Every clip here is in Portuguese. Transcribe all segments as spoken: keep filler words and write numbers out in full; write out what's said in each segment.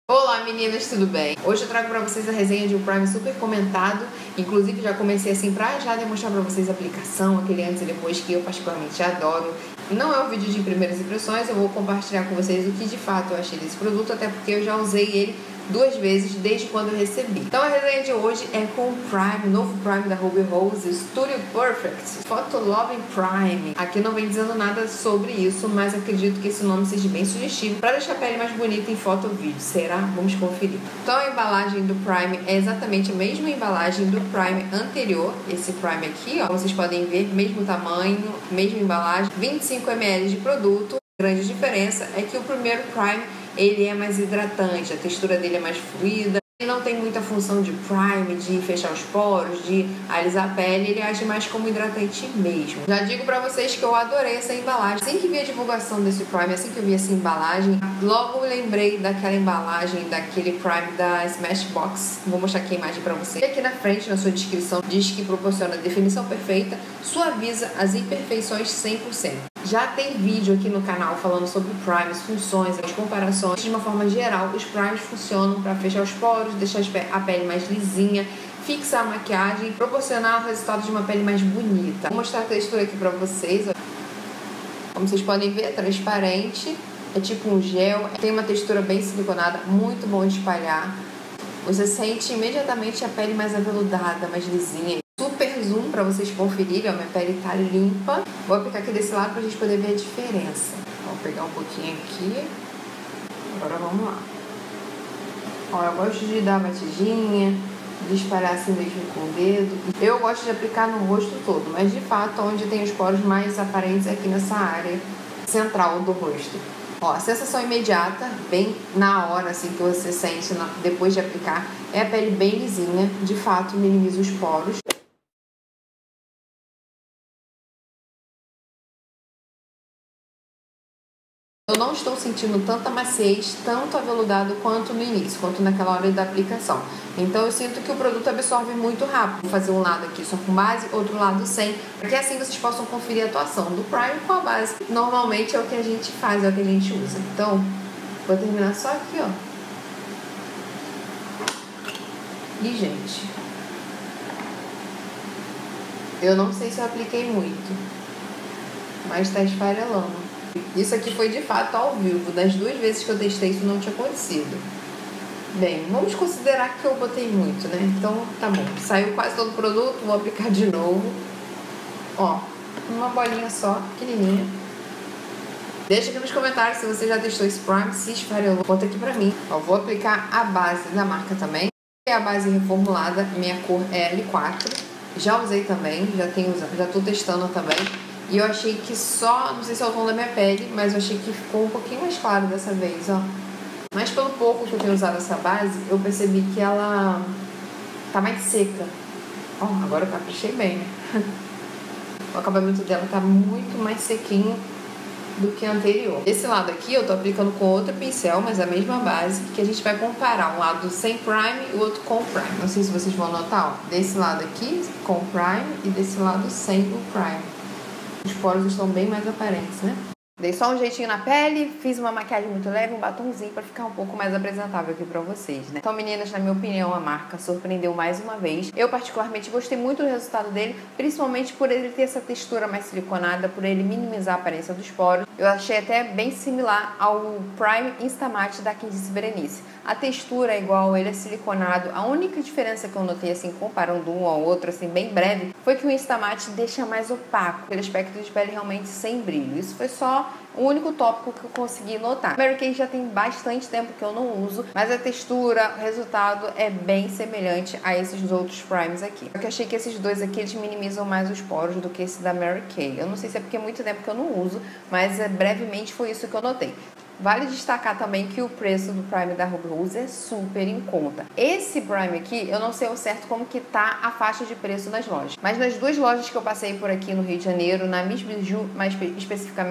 Olá meninas, tudo bem? Hoje eu trago pra vocês a resenha de um Prime super comentado. Inclusive já comecei assim pra já demonstrar pra vocês a aplicação, aquele antes e depois que eu particularmente adoro. Não é um vídeo de primeiras impressões, eu vou compartilhar com vocês o que de fato eu achei desse produto, até porque eu já usei ele duas vezes desde quando eu recebi. Então a resenha de hoje é com o Prime, novo Prime da Ruby Rose, Studio Perfect Photoloving Prime. Aqui não vem dizendo nada sobre isso, mas acredito que esse nome seja bem sugestivo para deixar a pele mais bonita em foto ou vídeo. Será? Vamos conferir. Então a embalagem do Prime é exatamente a mesma embalagem do Prime anterior, esse Prime aqui, ó. Vocês podem ver, mesmo tamanho, mesma embalagem, vinte e cinco mililitros de produto. A grande diferença é que o primeiro Prime ele é mais hidratante, a textura dele é mais fluida, ele não tem muita função de prime, de fechar os poros, de alisar a pele, ele age mais como hidratante mesmo. Já digo pra vocês que eu adorei essa embalagem. Assim que vi a divulgação desse Prime, assim que eu vi essa embalagem, logo lembrei daquela embalagem, daquele Prime da Smashbox. Vou mostrar aqui a imagem pra vocês. E aqui na frente, na sua descrição, diz que proporciona definição perfeita, suaviza as imperfeições cem por cento. Já tem vídeo aqui no canal falando sobre primes, funções, as comparações. De uma forma geral, os primes funcionam para fechar os poros, deixar a pele mais lisinha, fixar a maquiagem, proporcionar o resultado de uma pele mais bonita. Vou mostrar a textura aqui para vocês. Como vocês podem ver, é transparente, é tipo um gel, tem uma textura bem siliconada, muito bom de espalhar. Você sente imediatamente a pele mais aveludada, mais lisinha. Super zoom para vocês conferirem, ó, minha pele tá limpa. Vou aplicar aqui desse lado pra gente poder ver a diferença. Vou pegar um pouquinho aqui. Agora vamos lá. Ó, eu gosto de dar batidinha, de espalhar assim mesmo com o dedo. Eu gosto de aplicar no rosto todo, mas de fato onde tem os poros mais aparentes é aqui nessa área central do rosto. Ó, a sensação imediata, bem na hora assim que você sente na, depois de aplicar, é a pele bem lisinha, de fato minimiza os poros. Eu não estou sentindo tanta maciez, tanto aveludado quanto no início, quanto naquela hora da aplicação. Então eu sinto que o produto absorve muito rápido. Vou fazer um lado aqui só com base, outro lado sem, para que assim vocês possam conferir a atuação do Prime com a base. Normalmente é o que a gente faz, é o que a gente usa. Então, vou terminar só aqui, ó. E, gente, eu não sei se eu apliquei muito, mas tá esfarelando. Isso aqui foi de fato ao vivo. Das duas vezes que eu testei, isso não tinha acontecido. Bem, vamos considerar que eu botei muito, né? Então, tá bom. Saiu quase todo o produto, vou aplicar de novo. Ó, uma bolinha só, pequenininha. Deixa aqui nos comentários se você já testou esse Prime, se esfarelou. Conta aqui pra mim. Ó, vou aplicar a base da marca também. É a base reformulada, minha cor é L quatro. Já usei também, já tenho usado, já tô testando também. E eu achei que só, não sei se é o tom da minha pele, mas eu achei que ficou um pouquinho mais claro dessa vez, ó. Mas pelo pouco que eu tenho usado essa base, eu percebi que ela tá mais seca. Ó, agora eu caprichei bem, né? O acabamento dela tá muito mais sequinho do que a anterior. Esse lado aqui eu tô aplicando com outro pincel, mas a mesma base, que a gente vai comparar um lado sem Prime e o outro com Prime. Não sei se vocês vão notar, ó. Desse lado aqui com Prime e desse lado sem o Prime. Os poros estão bem mais aparentes, né? Dei só um jeitinho na pele, fiz uma maquiagem muito leve, um batomzinho pra ficar um pouco mais apresentável aqui pra vocês, né? Então, meninas, na minha opinião, a marca surpreendeu mais uma vez. Eu, particularmente, gostei muito do resultado dele, principalmente por ele ter essa textura mais siliconada, por ele minimizar a aparência dos poros. Eu achei até bem similar ao Prime Instamatte da Candice Berenice. A textura é igual, ele é siliconado. A única diferença que eu notei, assim, comparando um ao outro, assim, bem breve, foi que o Instamatte deixa mais opaco, aquele aspecto de pele realmente sem brilho. Isso foi só o único tópico que eu consegui notar. Mary Kay já tem bastante tempo que eu não uso, mas a textura, o resultado é bem semelhante a esses outros Primes aqui. Eu achei que esses dois aqui, eles minimizam mais os poros do que esse da Mary Kay. Eu não sei se é porque é muito tempo que eu não uso, mas é, brevemente foi isso que eu notei. Vale destacar também que o preço do Prime da Ruby Rose é super em conta. Esse Prime aqui, eu não sei ao certo como que tá a faixa de preço nas lojas. Mas nas duas lojas que eu passei por aqui no Rio de Janeiro, na Miss Bijou mais especificamente,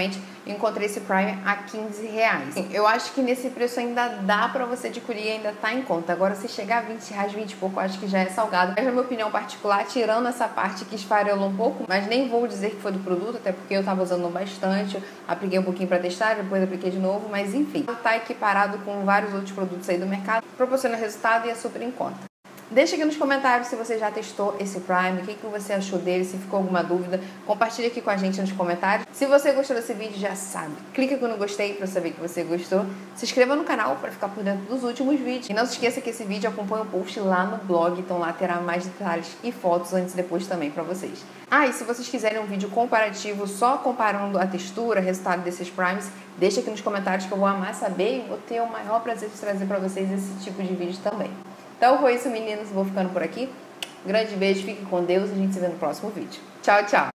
encontrei esse Prime a quinze reais. Eu acho que nesse preço ainda dá pra você adquirir, ainda tá em conta. Agora, se chegar a vinte reais, vinte e pouco, eu acho que já é salgado. Mas na minha opinião particular, tirando essa parte que esfarelou um pouco, mas nem vou dizer que foi do produto, até porque eu tava usando bastante, apliquei um pouquinho pra testar, depois apliquei de novo, mas enfim, tá equiparado com vários outros produtos aí do mercado, proporciona resultado e é super em conta. Deixa aqui nos comentários se você já testou esse Prime, o que, que você achou dele, se ficou alguma dúvida, compartilha aqui com a gente nos comentários. Se você gostou desse vídeo, já sabe, clica aqui no gostei para saber que você gostou, se inscreva no canal para ficar por dentro dos últimos vídeos. E não se esqueça que esse vídeo acompanha o post lá no blog, então lá terá mais detalhes e fotos antes e depois também para vocês. Ah, e se vocês quiserem um vídeo comparativo só comparando a textura, resultado desses Primes, deixa aqui nos comentários que eu vou amar saber e vou ter o maior prazer de trazer para vocês esse tipo de vídeo também. Então foi isso, meninos. Vou ficando por aqui. Grande beijo, fique com Deus e a gente se vê no próximo vídeo. Tchau, tchau!